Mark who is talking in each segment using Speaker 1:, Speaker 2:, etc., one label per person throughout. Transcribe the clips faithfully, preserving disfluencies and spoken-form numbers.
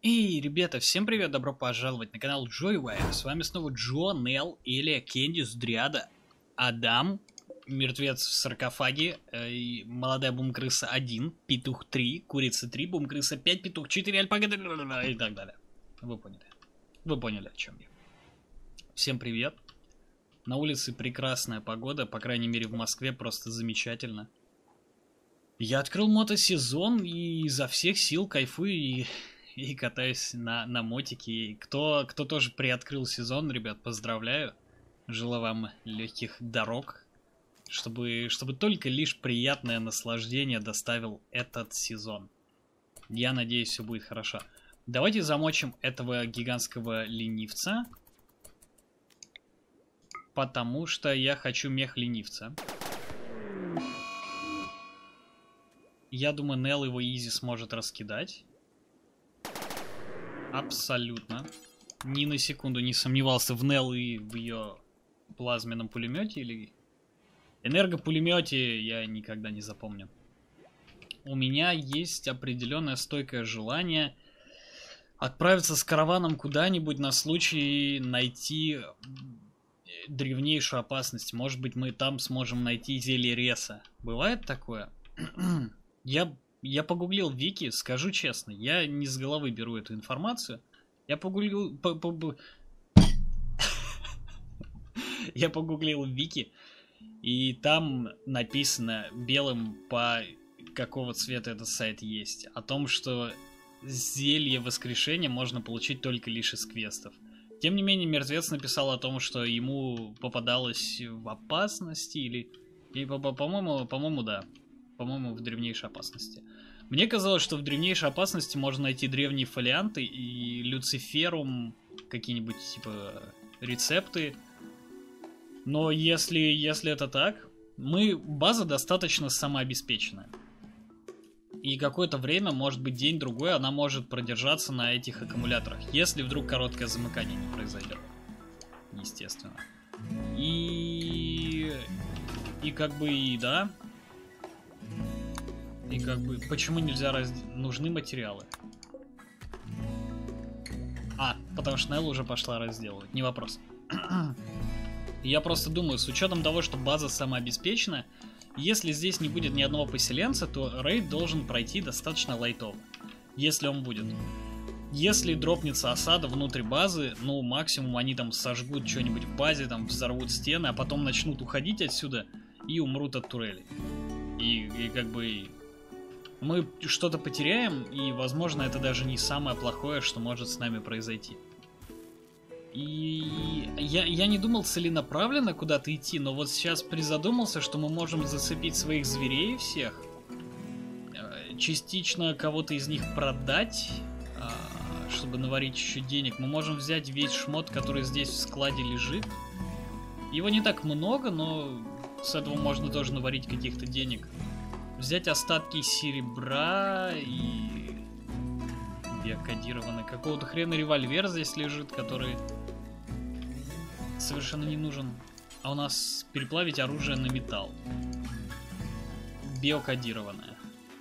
Speaker 1: Эй, ребята, всем привет, добро пожаловать на канал Joywire. С вами снова Джо, Нел, Элия, Кендис, Дриада, Адам, Мертвец в саркофаге, э, и Молодая Бум-крыса один, Петух три, Курица три, Бум-крыса пять, Петух четыре, Альпага и так далее. Вы поняли. Вы поняли, о чем я. Всем привет. На улице прекрасная погода, по крайней мере в Москве просто замечательно. Я открыл мотосезон и изо всех сил кайфую и... И катаюсь на, на мотике. Кто, кто тоже приоткрыл сезон, ребят, поздравляю. Желаю вам легких дорог, чтобы, чтобы только лишь приятное наслаждение доставил этот сезон. Я надеюсь, все будет хорошо. Давайте замочим этого гигантского ленивца. Потому что я хочу мех ленивца. Я думаю, Нел его изи сможет раскидать. Абсолютно. Ни на секунду не сомневался в Нел и в ее плазменном пулемете или энергопулемете, я никогда не запомню. У меня есть определенное стойкое желание отправиться с караваном куда-нибудь на случай найти древнейшую опасность. Может быть, мы там сможем найти зелье Реса. Бывает такое? Я... Я погуглил Вики, скажу честно, я не с головы беру эту информацию. Я погуглил... По, по, по... Я погуглил Вики, и там написано белым, по какого цвета этот сайт есть, о том, что зелье воскрешения можно получить только лишь из квестов. Тем не менее, Мертвец написал о том, что ему попадалось в опасности, или... или по-моему, по-моему, да. По-моему, в древнейшей опасности. Мне казалось, что в древнейшей опасности можно найти древние фолианты и люциферум, какие-нибудь типа рецепты. Но если, если это так, мы база достаточно самообеспеченная. И какое-то время, может быть день-другой, она может продержаться на этих аккумуляторах, если вдруг короткое замыкание не произойдет. Естественно. И... И как бы и да... И как бы, почему нельзя раз... Нужны материалы. А, потому что Нелл уже пошла разделывать, не вопрос. Я просто думаю, с учетом того, что база самообеспечена, если здесь не будет ни одного поселенца, то рейд должен пройти достаточно лайтово. Если он будет. Если дропнется осада внутрь базы, ну, максимум они там сожгут что-нибудь в базе, там взорвут стены, а потом начнут уходить отсюда и умрут от турелей. И, и как бы... Мы что-то потеряем, и, возможно, это даже не самое плохое, что может с нами произойти. И я, я не думал целенаправленно куда-то идти, но вот сейчас призадумался, что мы можем зацепить своих зверей всех, частично кого-то из них продать, чтобы наварить еще денег. Мы можем взять весь шмот, который здесь в складе лежит. Его не так много, но с этого можно тоже наварить каких-то денег. Взять остатки серебра и биокодированный. Какого-то хрена револьвер здесь лежит, который совершенно не нужен. А у нас переплавить оружие на металл. Биокодированное.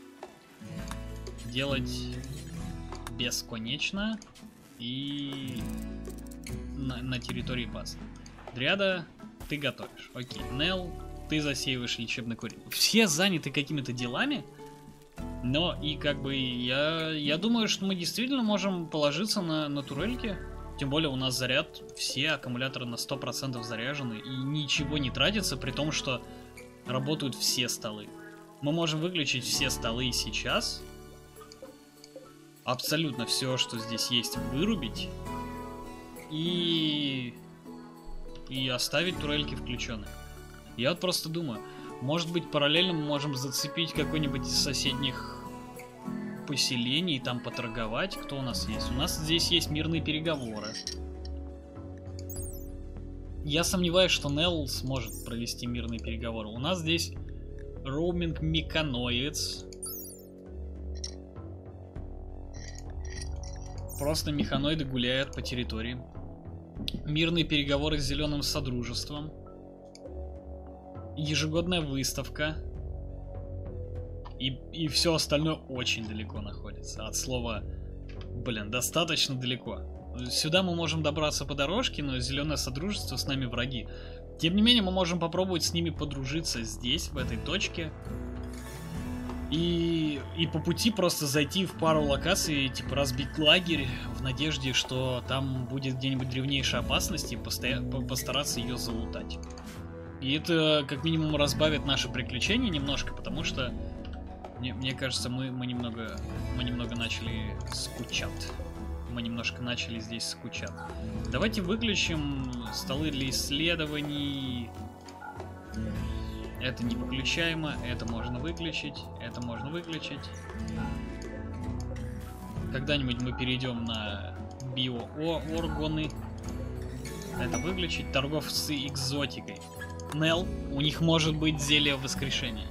Speaker 1: Делать бесконечно и на, на территории базы. Дриада, ты готовишь. Окей. Нел, ты засеиваешь лечебный курил. Все заняты какими-то делами, но и как бы я, я думаю, что мы действительно можем положиться на, на турельки. Тем более у нас заряд, все аккумуляторы на сто процентов заряжены и ничего не тратится, при том, что работают все столы. Мы можем выключить все столы сейчас. Абсолютно все, что здесь есть, вырубить. И... И оставить турельки включенные. Я вот просто думаю, может быть параллельно мы можем зацепить какой-нибудь из соседних поселений, там поторговать. Кто у нас есть? У нас здесь есть мирные переговоры. Я сомневаюсь, что Нелл сможет провести мирные переговоры. У нас здесь роуминг механоидс. Просто механоиды гуляют по территории. Мирные переговоры с Зеленым Содружеством. Ежегодная выставка. И, и все остальное очень далеко находится. От слова Блин, достаточно далеко. Сюда мы можем добраться по дорожке, но Зеленое Содружество с нами враги. Тем не менее, мы можем попробовать с ними подружиться здесь, в этой точке. И, и по пути просто зайти в пару локаций, типа разбить лагерь, в надежде, что там будет где-нибудь древнейшая опасность, и постоя... постараться ее залутать. И это как минимум разбавит наши приключения немножко, потому что, мне, мне кажется, мы, мы, немного, мы немного начали скучать. Мы немножко начали здесь скучать. Давайте выключим столы для исследований. Это не выключаемо, это можно выключить, это можно выключить. Когда-нибудь мы перейдем на биоорганы. Это выключить. Торговцы экзотикой. Нел, у них может быть зелье воскрешения.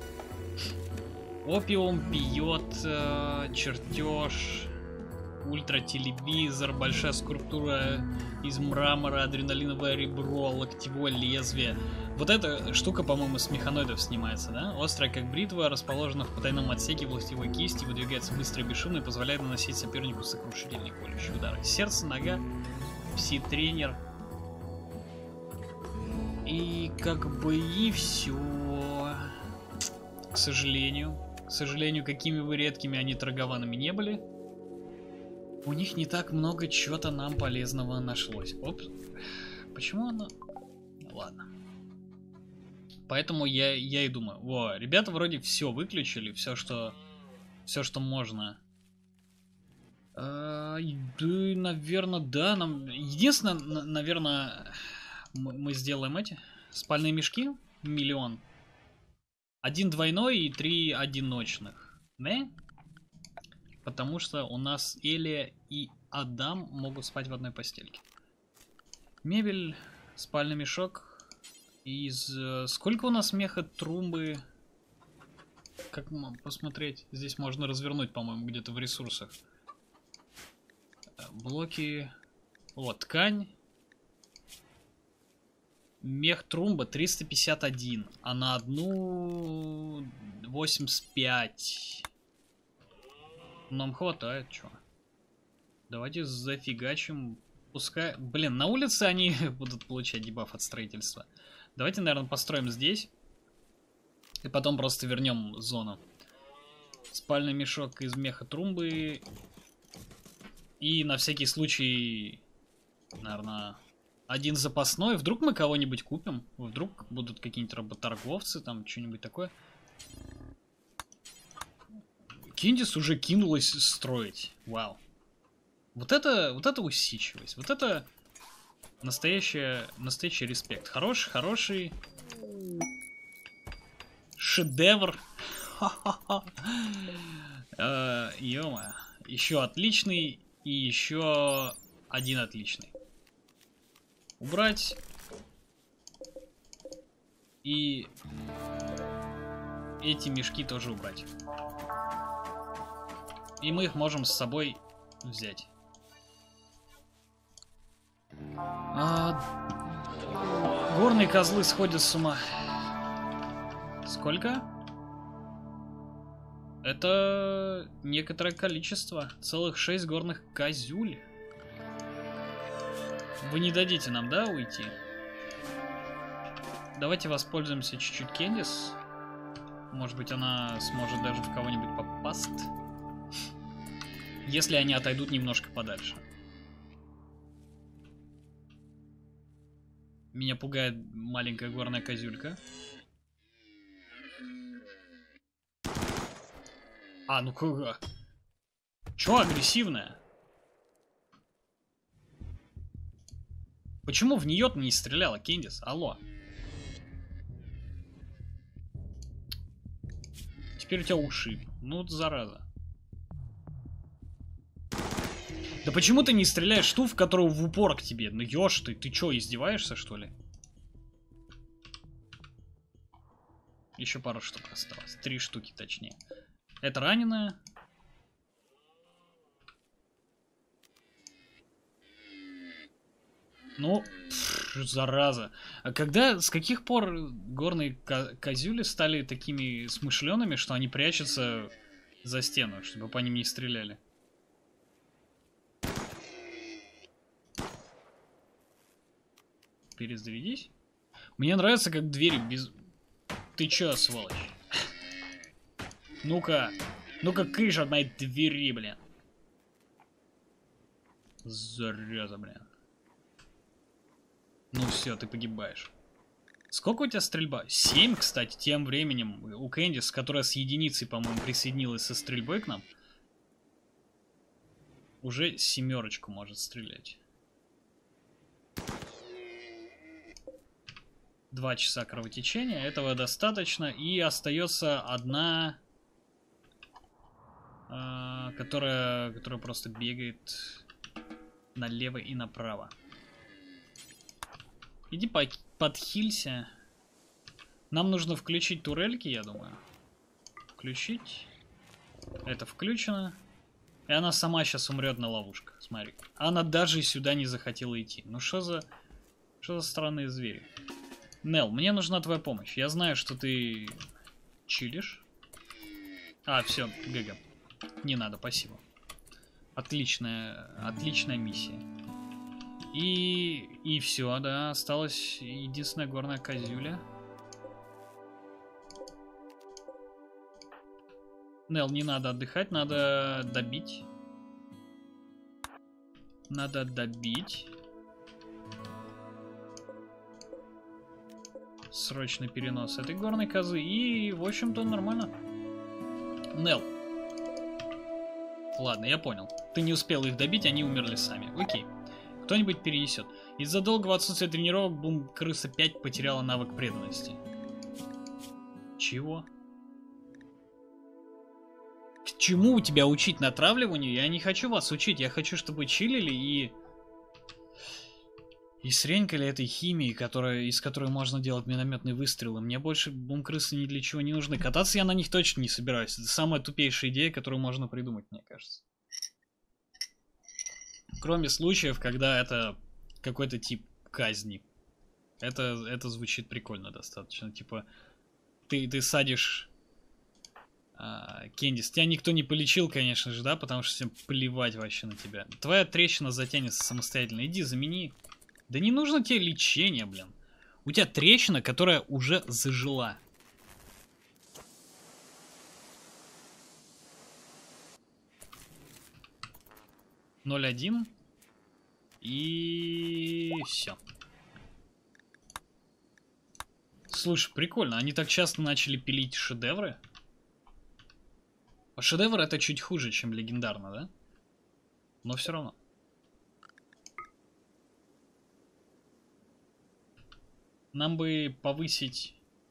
Speaker 1: Опиум пьет, э, чертеж, ультрателевизор, большая скульптура из мрамора, адреналиновое ребро, локтевое лезвие. Вот эта штука, по-моему, с механоидов снимается, да? Острая как бритва, расположена в потайном отсеке властевой кисти, выдвигается быстро и бесшумно и позволяет наносить сопернику сокрушительные колющие удары. Сердце, нога, пси-тренер. И как бы и все. К сожалению. К сожалению, какими бы редкими они торгованными не были, у них не так много чего-то нам полезного нашлось. Оп. Почему оно... Ладно. Поэтому я, я и думаю. Во, ребята вроде все выключили, все, что... Все, что можно. А, да, наверное, да. Нам... Единственное, наверное, мы, мы сделаем эти спальные мешки. Миллион. Один двойной и три одиночных. Не? Потому что у нас Элия и Адам могут спать в одной постельке. Мебель, спальный мешок. Из... Сколько у нас меха трумбы? Как посмотреть? Здесь можно развернуть, по-моему, где-то в ресурсах. Блоки. Вот, ткань. Мех трумба триста пятьдесят один. А на одну восемьдесят пять. Нам хватает, чё? Давайте зафигачим. Пускай... Блин, на улице они будут получать дебаф от строительства. Давайте, наверное, построим здесь. И потом просто вернем зону. Спальный мешок из меха трумбы. И на всякий случай, наверное, один запасной. Вдруг мы кого-нибудь купим. Вдруг будут какие-нибудь работорговцы, там что-нибудь такое. Кендис уже кинулась строить. Вау. Вот это, вот это усидчивость. Вот это настоящая, настоящий респект. Хороший, хороший шедевр. Ё-моё. Еще отличный и еще один отличный. Убрать. И эти мешки тоже убрать. И мы их можем с собой взять. А... Горные козлы сходят с ума. Сколько? Это некоторое количество. Целых шесть горных козюль. Вы не дадите нам, да, уйти? Давайте воспользуемся чуть-чуть Кендис. Может быть, она сможет даже в кого-нибудь попасть. Если они отойдут немножко подальше. Меня пугает маленькая горная козюлька. А, ну кого? Чё агрессивная? Почему в нее-то не стреляла, Кендис? Алло. Теперь у тебя ушиб. Ну, вот зараза. Да почему ты не стреляешь ту, в которую в упор к тебе? Ну ёж ты, ты чё, издеваешься, что ли? Еще пару штук осталось. Три штуки, точнее. Это раненая. Ну, пфф, зараза. А когда, с каких пор горные козюли стали такими смышленными, что они прячутся за стену, чтобы по ним не стреляли? Перезарядись. Мне нравится, как двери без... Ты чё, сволочь? Ну-ка. Ну-ка, кыш от моей двери, блин. Зараза, блин. Ну все, ты погибаешь. Сколько у тебя стрельба? семь, кстати, тем временем у Кэндис, которая с единицей, по-моему, присоединилась со стрельбой к нам, уже семерочку может стрелять. Два часа кровотечения, этого достаточно, и остается одна, э, которая, которая просто бегает налево и направо. Иди по подхилься. Нам нужно включить турельки, я думаю. Включить. Это включено. И она сама сейчас умрет на ловушках. Смотри. Она даже сюда не захотела идти. Ну что за... Что за странные звери? Нел, мне нужна твоя помощь. Я знаю, что ты чилишь. А, все, ГГ. Не надо, спасибо. Отличная, отличная миссия. И, и все, да, осталась единственная горная козюля. Нел, не надо отдыхать, надо добить. Надо добить. Срочный перенос этой горной козы. И, в общем-то, нормально. Нел. Ладно, я понял. Ты не успел их добить, они умерли сами. Окей. Кто-нибудь перенесет. Из-за долгого отсутствия тренировок Бум Крыса пять потеряла навык преданности. Чего? К чему у тебя учить натравливанию? Я не хочу вас учить. Я хочу, чтобы чилили и... И сренькали этой химии, которая, из которой можно делать минометные выстрелы. Мне больше Бум Крысы ни для чего не нужны. Кататься я на них точно не собираюсь. Это самая тупейшая идея, которую можно придумать, мне кажется. Кроме случаев, когда это какой-то тип казни. Это, это звучит прикольно достаточно. Типа, ты, ты садишь а, Кэндис. Тебя никто не полечил, конечно же, да? Потому что всем плевать вообще на тебя. Твоя трещина затянется самостоятельно. Иди, замени. Да не нужно тебе лечение, блин. У тебя трещина, которая уже зажила. ноль один. И все. Слушай, прикольно. Они так часто начали пилить шедевры. А шедевр это чуть хуже, чем легендарно, да? Но все равно. Нам бы повысить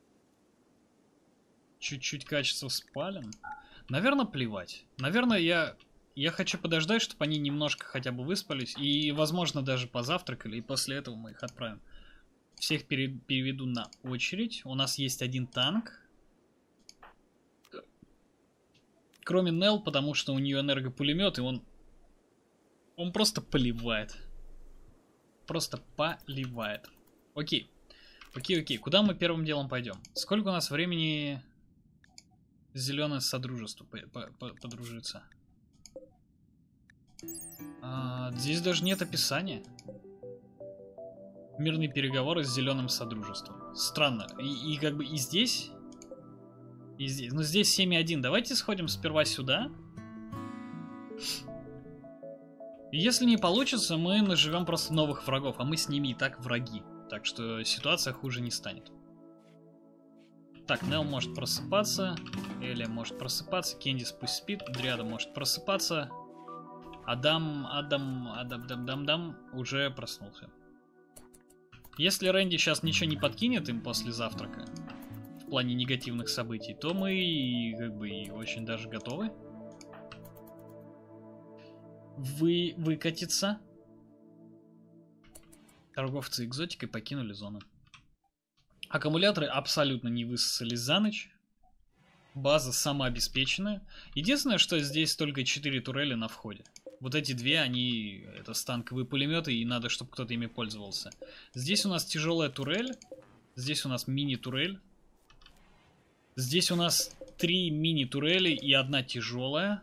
Speaker 1: чуть-чуть качество спален. Наверное, плевать. Наверное, я... Я хочу подождать, чтобы они немножко хотя бы выспались. И, возможно, даже позавтракали. И после этого мы их отправим. Всех пере переведу на очередь. У нас есть один танк. Кроме Нел, потому что у нее энергопулемет, и он... Он просто поливает. Просто поливает. Окей. Окей, окей. Куда мы первым делом пойдем? Сколько у нас времени зеленое содружество подружиться? А, здесь даже нет описания. Мирные переговоры с зеленым содружеством. Странно. И, и как бы и здесь... И здесь. Ну здесь семь один. Давайте сходим сперва сюда. И если не получится, мы наживем просто новых врагов. А мы с ними и так враги. Так что ситуация хуже не станет. Так, Нел может просыпаться. Эля может просыпаться. Кэндис пусть спит. Дриада может просыпаться. Адам, Адам, Адам, Дам, Дам, Дам уже проснулся. Если Рэнди сейчас ничего не подкинет им после завтрака, в плане негативных событий, то мы как бы и очень даже готовы Вы, выкатиться. Торговцы экзотикой покинули зону. Аккумуляторы абсолютно не высосались за ночь. База самообеспеченная. Единственное, что здесь только четыре турели на входе. Вот эти две, они... Это станковые пулеметы, и надо, чтобы кто-то ими пользовался. Здесь у нас тяжелая турель. Здесь у нас мини-турель. Здесь у нас три мини-турели и одна тяжелая.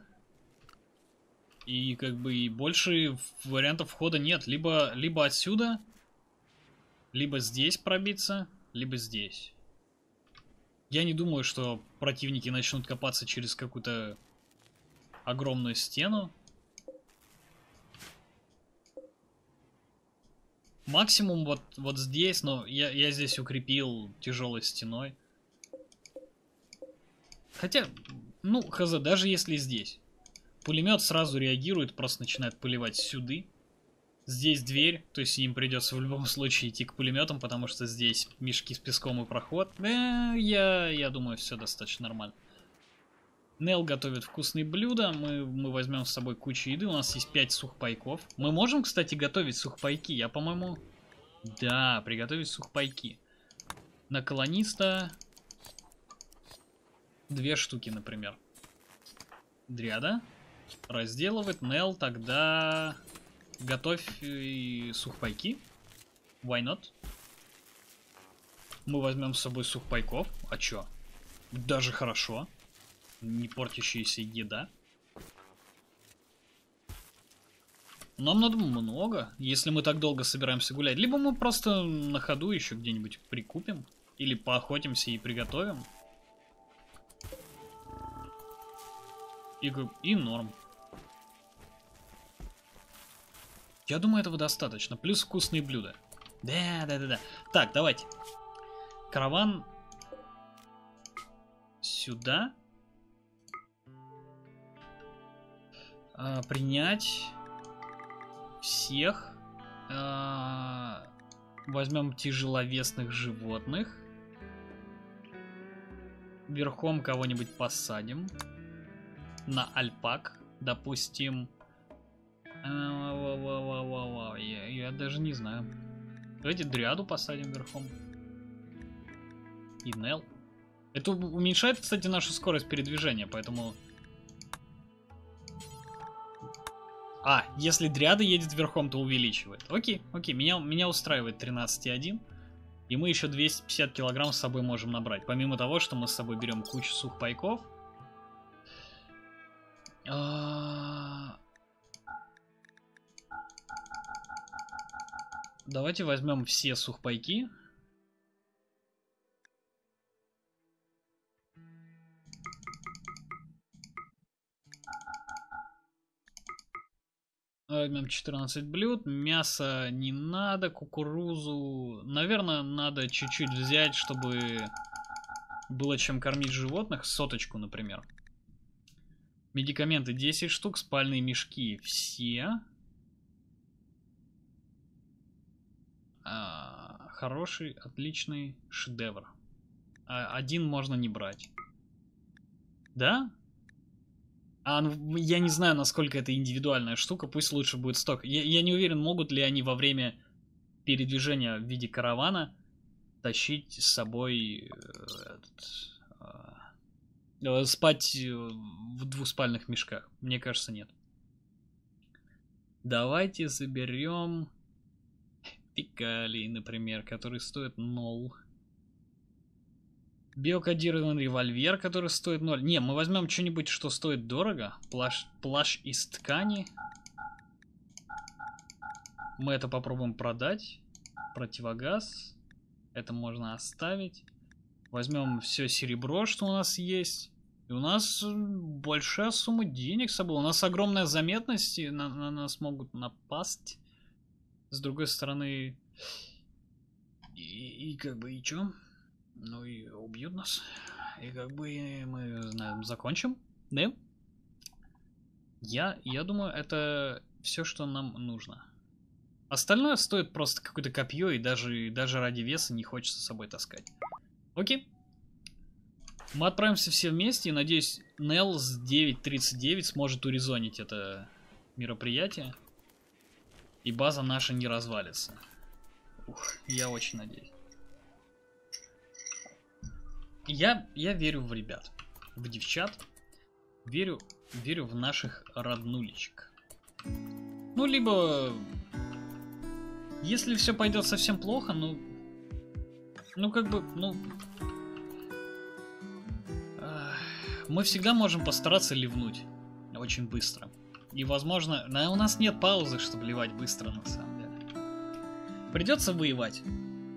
Speaker 1: И как бы и больше вариантов входа нет. Либо, либо отсюда, Либо здесь пробиться, либо здесь. Я не думаю, что противники начнут копаться через какую-то огромную стену. Максимум вот, вот здесь, но я, я здесь укрепил тяжелой стеной. Хотя, ну, хз, даже если здесь. Пулемет сразу реагирует, просто начинает поливать сюда. Здесь дверь, то есть им придется в любом случае идти к пулеметам, потому что здесь мешки с песком и проход. Э, я, я думаю, все достаточно нормально. Нел готовит вкусные блюда, мы, мы возьмем с собой кучу еды, у нас есть пять сухпайков. Мы можем, кстати, готовить сухпайки, я, по-моему... Да, приготовить сухпайки. На колониста... Две штуки, например. Дриада разделывает, Нел тогда... Готовь и сухпайки. Why not? Мы возьмем с собой сухпайков. А чё? Даже хорошо. Не портящаяся еда. Нам надо много, если мы так долго собираемся гулять. Либо мы просто на ходу еще где-нибудь прикупим. Или поохотимся и приготовим. И, и норм. Я думаю, этого достаточно. Плюс вкусные блюда. Да, да, да, да. Так, давайте. Караван сюда. А, принять всех. А, возьмем тяжеловесных животных. Верхом кого-нибудь посадим. На альпак, допустим. А, я, я даже не знаю. Давайте дриаду посадим верхом. И Нел. Это уменьшает, кстати, нашу скорость передвижения, поэтому... А, если дриада едет верхом, то увеличивает. Окей, окей, меня, меня устраивает тринадцать и один. И мы еще двести пятьдесят килограмм с собой можем набрать. Помимо того, что мы с собой берем кучу сухпайков. А... Давайте возьмем все сухпайки. Возьмем четырнадцать блюд. Мясо не надо, кукурузу. Наверное, надо чуть-чуть взять, чтобы было чем кормить животных. Соточку, например. Медикаменты десять штук, спальные мешки все. А, хороший, отличный шедевр. А, один можно не брать. Да? А, ну, я не знаю, насколько это индивидуальная штука. Пусть лучше будет сток. Я, я не уверен, могут ли они во время передвижения в виде каравана тащить с собой э, этот, э, спать в двуспальных мешках. Мне кажется, нет. Давайте заберем Пикалий, например, который стоит ноль. Биокодированный револьвер, который стоит ноль. Не, мы возьмем что-нибудь, что стоит дорого. Плащ, плащ из ткани. Мы это попробуем продать. Противогаз. Это можно оставить. Возьмем все серебро, что у нас есть. И у нас большая сумма денег с собой. У нас огромная заметность, и на, на нас могут напасть. С другой стороны... И, и как бы и чё? Ну и убьют нас. И как бы мы знаем, закончим. Да? Я, я думаю, это все, что нам нужно. Остальное стоит просто какое-то копье, и даже, даже ради веса не хочется с собой таскать. Окей. Мы отправимся все вместе, и надеюсь, Нел с девять тридцать девять сможет урезонить это мероприятие. И база наша не развалится. Ух, я очень надеюсь. Я, я верю в ребят, в девчат. Верю, верю в наших роднулечек. Ну, либо... Если все пойдет совсем плохо, ну... Ну, как бы, ну... Мы всегда можем постараться ливнуть. Очень быстро. И, возможно... Но у нас нет паузы, чтобы ливать быстро, на самом деле. Придется воевать.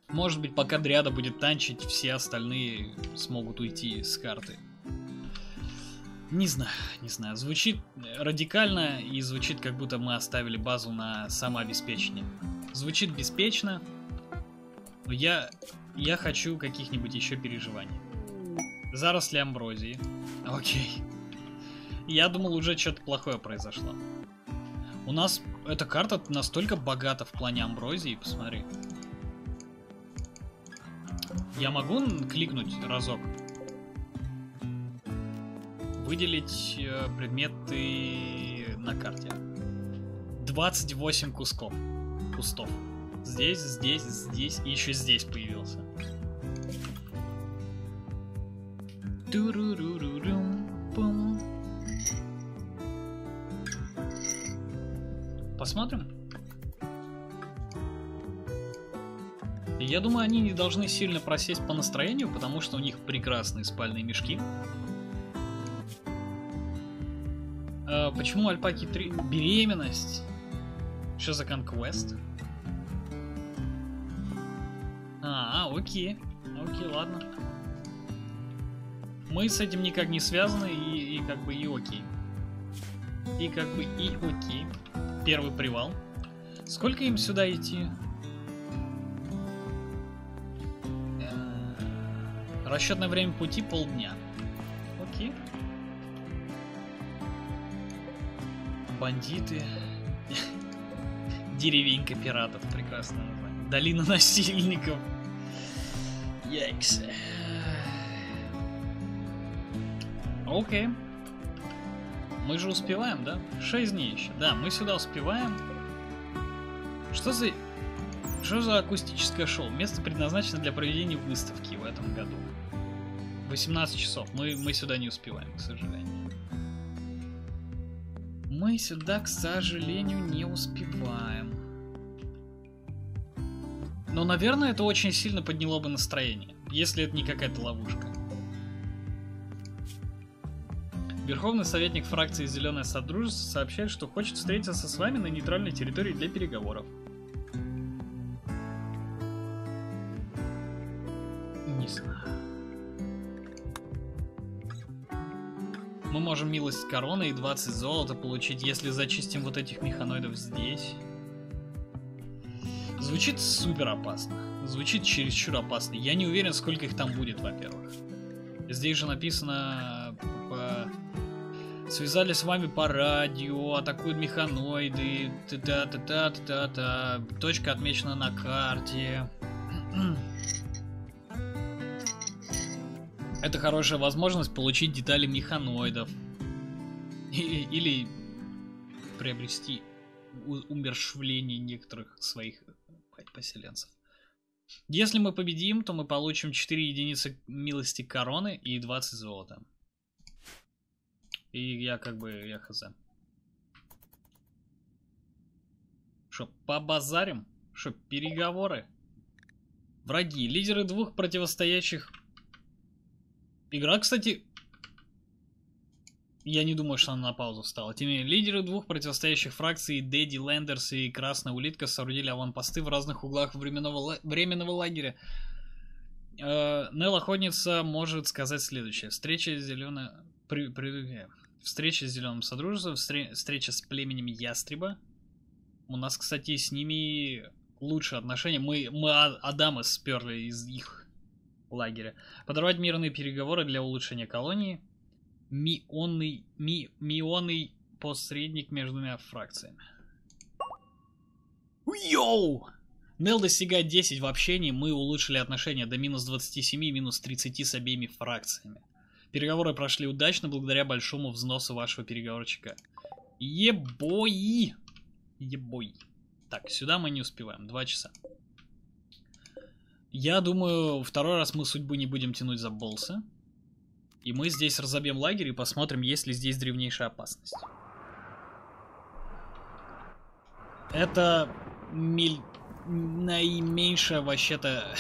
Speaker 1: Может быть, пока Дриада будет танчить, все остальные смогут уйти с карты. Не знаю, не знаю. Звучит радикально и звучит, как будто мы оставили базу на самообеспечение. Звучит беспечно, но я, я хочу каких-нибудь еще переживаний. Заросли амброзии. Окей. Я думал, уже что-то плохое произошло. У нас эта карта настолько богата в плане амброзии, посмотри. Я могу кликнуть разок? Выделить э, предметы на карте. двадцать восемь кусков. Кустов. Здесь, здесь, здесь и еще здесь появился. Посмотрим. Я думаю, они не должны сильно просесть по настроению, потому что у них прекрасные спальные мешки. А, почему Альпаки три? Беременность. Что за конквест? А, окей. Окей, ладно. Мы с этим никак не связаны, и, и как бы и окей. И как бы и окей. Первый привал. Сколько им сюда идти? Расчетное время пути полдня. Окей. Бандиты. Деревенька пиратов. Прекрасное название. Долина насильников. Яйкс. Окей. Мы же успеваем, да? шесть дней еще. Да, мы сюда успеваем. Что за... Что за акустическое шоу? Место предназначено для проведения выставки в этом году. восемнадцать часов. Мы, мы сюда не успеваем, к сожалению. Мы сюда, к сожалению, не успеваем. Но, наверное, это очень сильно подняло бы настроение, если это не какая-то ловушка. Верховный советник фракции «Зеленое Содружество» сообщает, что хочет встретиться с вами на нейтральной территории для переговоров. Не знаю. Мы можем милость короны и двадцать золота получить, если зачистим вот этих механоидов здесь. Звучит супер опасно. Звучит чересчур опасно. Я не уверен, сколько их там будет, во-первых. Здесь же написано... По... Связались с вами по радио, атакуют механоиды. Та-та-та-та-та-та. Точка отмечена на карте. Это хорошая возможность получить детали механоидов. Или приобрести умерщвление некоторых своих поселенцев. Если мы победим, то мы получим четыре единицы милости короны и двадцать золота. И я как бы, я хз. Шо, побазарим? Шо, переговоры? Враги. Лидеры двух противостоящих... Игра, кстати... Я не думаю, что она на паузу встала. Тем не менее, лидеры двух противостоящих фракций, Дэдди Лендерс и Красная Улитка, соорудили аванпосты в разных углах временного, временного лагеря. Э, Нел Охотница может сказать следующее. Встреча с зеленой... При... При... Встреча с Зеленым Содружеством, встр... встреча с племенем Ястреба. У нас, кстати, с ними лучшие отношения. Мы, мы Адама сперли из их лагеря. Подорвать мирные переговоры для улучшения колонии. Мионный, ми, мионный посредник между двумя фракциями. Йоу! Нел достигает десять в общении. Мы улучшили отношения до минус двадцати семи, минус тридцати с обеими фракциями. Переговоры прошли удачно благодаря большому взносу вашего переговорщика. Ебой! Ебой. Так, сюда мы не успеваем. Два часа. Я думаю, второй раз мы судьбу не будем тянуть за болсы. И мы здесь разобьем лагерь и посмотрим, есть ли здесь древнейшая опасность. Это миль... наименьшая вообще-то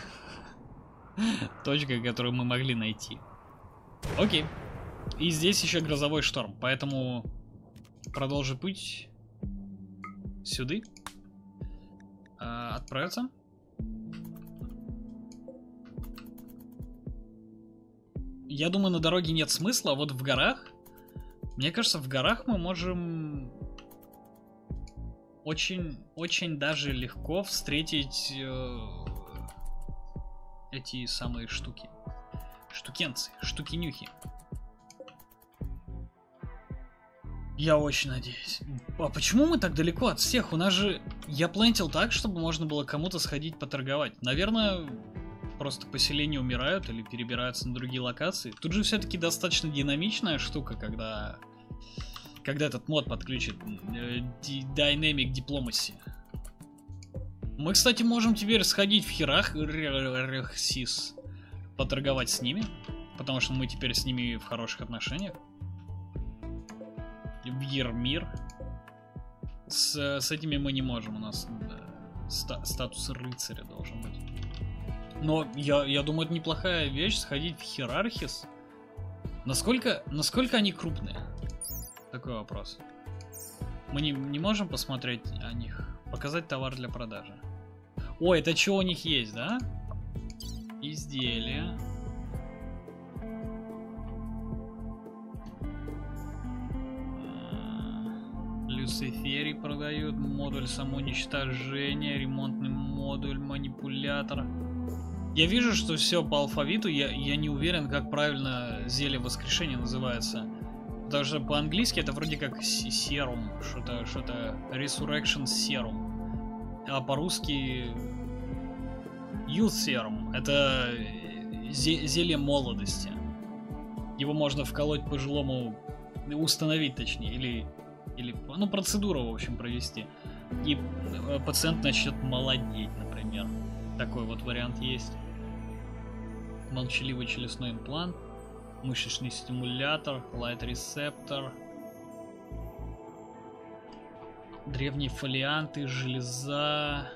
Speaker 1: точка, которую мы могли найти. Окей. И здесь еще грозовой шторм, поэтому продолжи путь сюда. А, отправиться. я думаю, на дороге нет смысла, а вот в горах, мне кажется, в горах мы можем очень, очень даже легко встретить э, эти самые штуки. Штукенцы, штуки-нюхи. Я очень надеюсь. А почему мы так далеко от всех? У нас же... Я плентил так, чтобы можно было кому-то сходить поторговать. Наверное, просто поселения умирают или перебираются на другие локации. Тут же все-таки достаточно динамичная штука, когда... Когда этот мод подключит. Dynamic Diplomacy. Мы, кстати, можем теперь сходить в Хирахсис, поторговать с ними. Потому что мы теперь с ними в хороших отношениях. В Ермир. С, с этими мы не можем, у нас да, ста, статус рыцаря должен быть. Но я, я думаю, это неплохая вещь, сходить в Хирархис. Насколько, насколько они крупные? Такой вопрос. Мы не, не можем посмотреть о них. Показать товар для продажи. Ой, это что у них есть, да? Изделия. Люциферий продают, модуль самоуничтожения, ремонтный модуль, манипулятор. Я вижу, что все по алфавиту, я, я не уверен, как правильно зелье воскрешения называется. Потому что по-английски это вроде как серум, что-то, что-то Resurrection Serum. А по-русски Youth Serum, это зелье молодости. Его можно вколоть пожилому, установить точнее, или... Или, ну, процедуру, в общем, провести. И пациент начнет молодеть, например. Такой вот вариант есть. Молчаливый челюстной имплант. Мышечный стимулятор. Лайт-рецептор. Древние фолианты. Железа.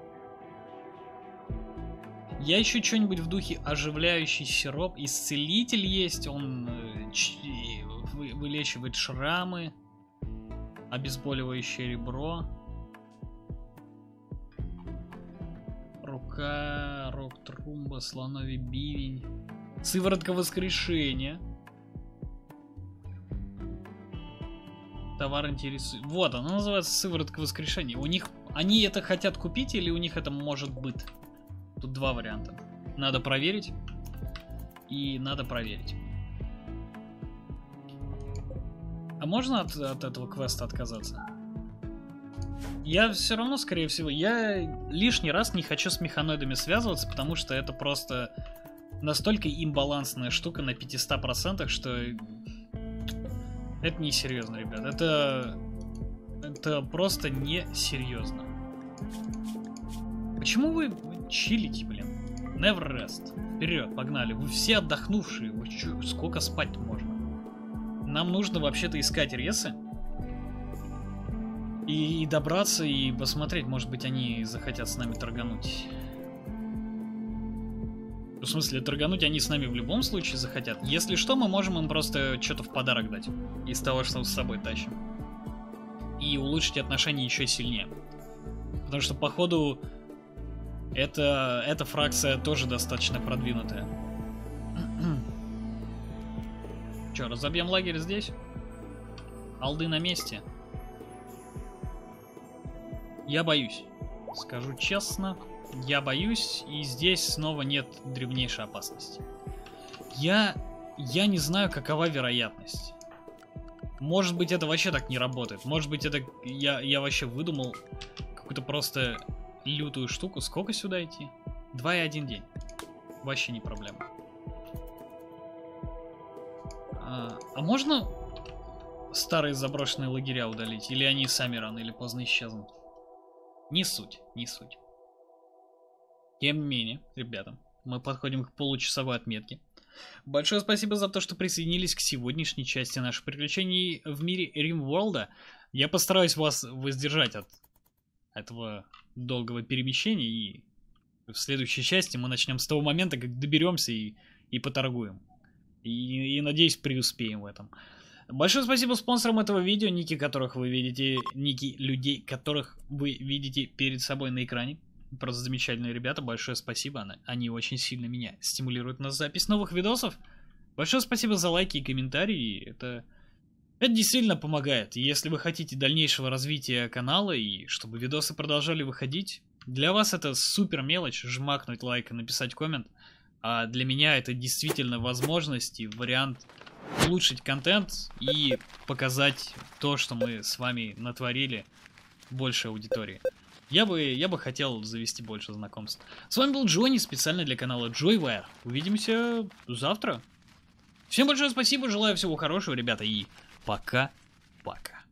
Speaker 1: Я ищу что-нибудь в духе оживляющий сироп. Исцелитель есть. Он вылечивает шрамы. Обезболивающее ребро. Рука, рок-трумба, слоновий бивень. Сыворотка воскрешения. Товар интересует. Вот, она называется сыворотка воскрешения. У них... Они это хотят купить или у них это может быть? Тут два варианта. Надо проверить. И надо проверить. А можно от, от этого квеста отказаться? Я все равно, скорее всего, я лишний раз не хочу с механоидами связываться, потому что это просто настолько имбалансная штука на пятьдесят процентов, что это несерьезно, ребят. Это, это просто несерьезно. Почему вы чилите, блин? Never rest. Вперед, погнали. Вы все отдохнувшие. Вы чё, сколько спать можно? Нам нужно вообще-то искать ресы. И, и добраться, и посмотреть, может быть, они захотят с нами торгануть. В смысле, торгануть они с нами в любом случае захотят. Если что, мы можем им просто что-то в подарок дать. Из того, что с собой тащим. И улучшить отношения еще сильнее. Потому что, походу, это, эта фракция тоже достаточно продвинутая. Че, разобьем лагерь здесь? Алды на месте. Я боюсь. Скажу честно, я боюсь, и здесь снова нет древнейшей опасности. Я... Я не знаю, какова вероятность. Может быть, это вообще так не работает. Может быть, это... Я, я вообще выдумал какую-то просто лютую штуку. Сколько сюда идти? Два и один день. Вообще не проблема. А, а можно старые заброшенные лагеря удалить? Или они сами рано или поздно исчезнут? Не суть, не суть. Тем не менее, ребята, мы подходим к получасовой отметке. Большое спасибо за то, что присоединились к сегодняшней части наших приключений в мире RimWorld. Я постараюсь вас воздержать от этого долгого перемещения, и в следующей части мы начнем с того момента, как доберемся и, и поторгуем. И, и надеюсь, преуспеем в этом. Большое спасибо спонсорам этого видео, ники которых вы видите, ники людей, которых вы видите перед собой на экране. Просто замечательные ребята, большое спасибо, они очень сильно меня стимулируют на запись новых видосов. Большое спасибо за лайки и комментарии. Это, это действительно помогает. И если вы хотите дальнейшего развития канала и чтобы видосы продолжали выходить, для вас это супер мелочь, жмакнуть лайк и написать коммент. А для меня это действительно возможность и вариант улучшить контент и показать то, что мы с вами натворили большей аудитории. Я бы, я бы хотел завести больше знакомств. С вами был Джонни, специально для канала Joywire. Увидимся завтра. Всем большое спасибо, желаю всего хорошего, ребята, и пока-пока.